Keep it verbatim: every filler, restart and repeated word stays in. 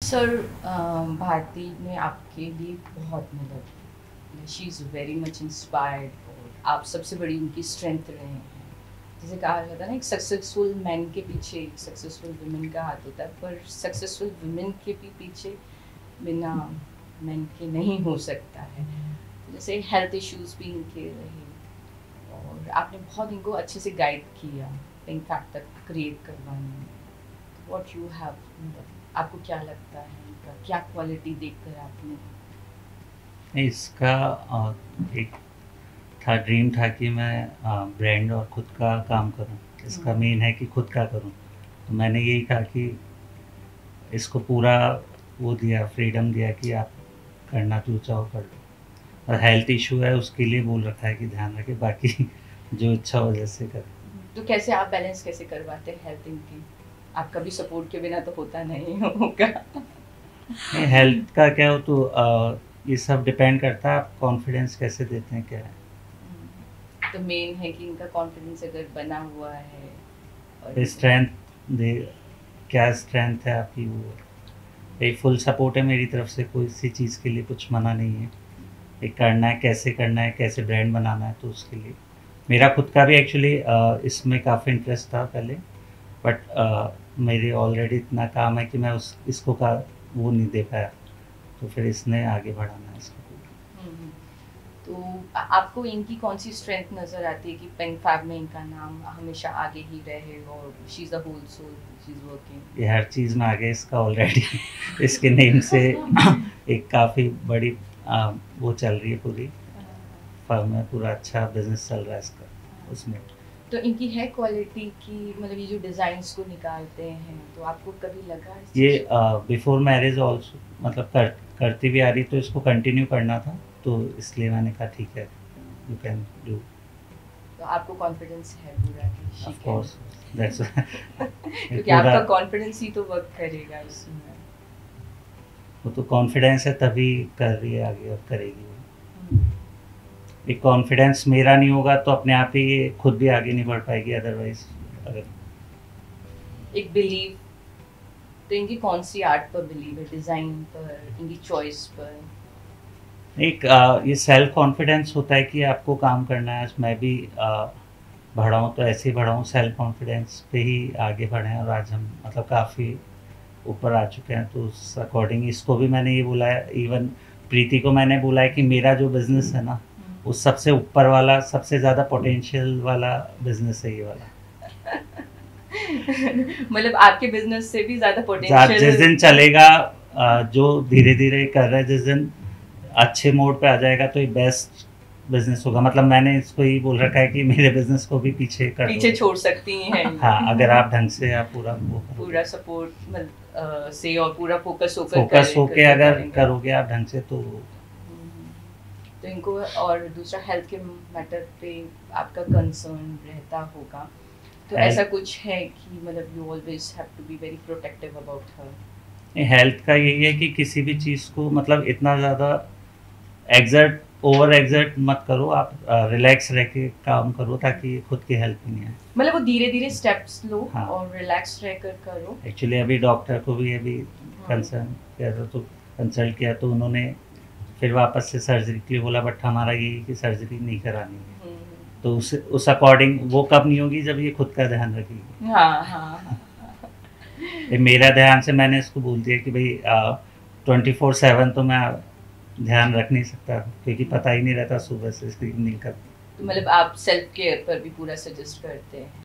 Sir Bharti ने आपके लिए बहुत मदद, she is very much inspired और आप सबसे बड़ी उनकी स्ट्रेंथ रहे हैं। जैसे कहा जाता है ना, एक सक्सेसफुल मैन के पीछे एक सक्सेसफुल वुमेन का हाथ होता है, पर सक्सेसफुल वुमेन के भी पीछे बिना मैन के नहीं हो सकता है। जैसे हेल्थ इश्यूज भी इनके रहे और आपने बहुत इनको अच्छे से गाइड किया पिंक फैक्ट तक क्रिएट करवाने में। व्हाट यू हैव, आपको क्या लगता है इनका क्या क्वालिटी देखकर आपने इसका अ, एक था ड्रीम था कि मैं ब्रांड और खुद का काम करूं। इसका मेन है कि खुद का करूं। तो मैंने यही कहा कि इसको पूरा वो दिया, फ्रीडम दिया कि आप करना जो चाहो कर लो। और हेल्थ इशू है उसके लिए बोल रखा है कि ध्यान रखे, बाकी जो इच्छा हो जैसे करे। तो कैसे आप बैलेंस कैसे करवाते हैं हेल्थ इनकी? आपका भी सपोर्ट के बिना तो होता नहीं होगा। नहीं, हेल्थ का क्या हो तो अ, ये सब डिपेंड करता है आप कॉन्फिडेंस कैसे देते हैं क्या है। तो मेन है कि इनका कॉन्फिडेंस अगर बना हुआ है और स्ट्रेंथ दे, क्या स्ट्रेंथ है आपकी, वो एक फुल सपोर्ट है मेरी तरफ से, कोई सी चीज़ के लिए कुछ मना नहीं है। एक करना है, कैसे करना है, कैसे ब्रांड बनाना है, तो उसके लिए मेरा खुद का भी एक्चुअली इसमें काफ़ी इंटरेस्ट था पहले, बट मेरे ऑलरेडी इतना काम है कि मैं उस इसको का वो नहीं दे पाया, तो फिर इसने आगे बढ़ाना है इसको। तो आपको इनकी कौन सी स्ट्रेंथ नज़र आती है कि पिंक फैब में इनका नाम हमेशा आगे ही रहे और she is the whole soul, she is working? ये हर चीज़ में आगे इसका ऑलरेडी इसके नेम से एक काफ़ी बड़ी आ, वो चल रही है, पूरी फर्म में पूरा अच्छा बिजनेस चल रहा है इसका उसमें। तो इनकी है क्वालिटी की, मतलब ये जो डिज़ाइंस को निकालते हैं, तो आपको कभी लगा ये बिफोर मैरिज ऑल्सो मतलब कर करती भी आ रही, तो इसको कंटिन्यू करना था, तो इसलिए मैंने कहा ठीक है यू कैन डू। तो आपको कॉन्फिडेंस है पूरा कि शी ऑफ कोर्स दैट्स क्योंकि आपका कॉन्फिडेंस ही तो वर्क करेगा इसमें। वो तो कॉन्फिडेंस है तभी कर रही है आगे और करेगी। एक कॉन्फिडेंस मेरा नहीं होगा तो अपने आप ही ये खुद भी आगे नहीं बढ़ पाएगी, अदरवाइज। अगर एक बिलीव, तो इनकी कौन सी आर्ट पर बिलीव है? डिज़ाइन पर, इनकी चॉइस पर? एक आ, ये सेल्फ कॉन्फिडेंस होता है कि आपको काम करना है। आज मैं भी बढ़ा हूँ तो ऐसे ही बढ़ा हूँ, सेल्फ कॉन्फिडेंस पे ही आगे बढ़े हैं और आज हम मतलब काफ़ी ऊपर आ चुके हैं। तो उस अकॉर्डिंग इसको भी मैंने ये बोला है, इवन प्रीति को मैंने बोला है कि मेरा जो बिज़नेस है ना, उस सबसे ऊपर वाला, सबसे ज़्यादा पोटेंशियल वाला बिज़नेस है ये वाला। मतलब आपके बिजनेस से भी ज़्यादा पोटेंशियल जिस दिन चलेगा, जो धीरे धीरे कर रहा है, जिस दिन अच्छे मोड पे आ जाएगा तो ये बेस्ट बिजनेस होगा। मतलब मैंने इसको ही बोल रखा है कि मेरे बिजनेस को भी पीछे कर पीछे छोड़ सकती हैं। हाँ, अगर आप ढंग से आप पूरा वो पूरा सपोर्ट मतलब से और पूरा फोकस होकर फोकस होके अगर करोगे आप ढंग से तो तो इनको। और दूसरा हेल्थ के मैटर पे आपका कंसर्न रहता होगा, तो ऐसा कुछ है कि मतलब you always have to be very protective about her? Health का यही है कि किसी भी चीज़ को मतलब इतना ज़्यादा एग्जर्ट ओवर एग्जर्ट मत करो, आप रिलैक्स रह के काम करो ताकि खुद की हेल्प नहीं है। मतलब वो धीरे धीरे स्टेप्स लो। हाँ। और रिलैक्स रहकर करो। एक्चुअली अभी डॉक्टर को भी अभी कंसर्न किया था, तो कंसल्ट किया तो उन्होंने फिर वापस से सर्जरी के लिए बोला, बट हमारा ये कि सर्जरी नहीं करानी है। तो उस उस अकॉर्डिंग वो कब नहीं होगी जब ये खुद का ध्यान रखेगी। हाँ हाँ ये मेरा ध्यान से मैंने इसको बोल दिया कि भाई ट्वेंटी फोर सेवन तो मैं ध्यान रख नहीं सकता, क्योंकि पता ही नहीं रहता सुबह से इवनिंग का। तो मतलब आप सेल्फ केयर पर भी पूरा सजेस्ट करते हैं?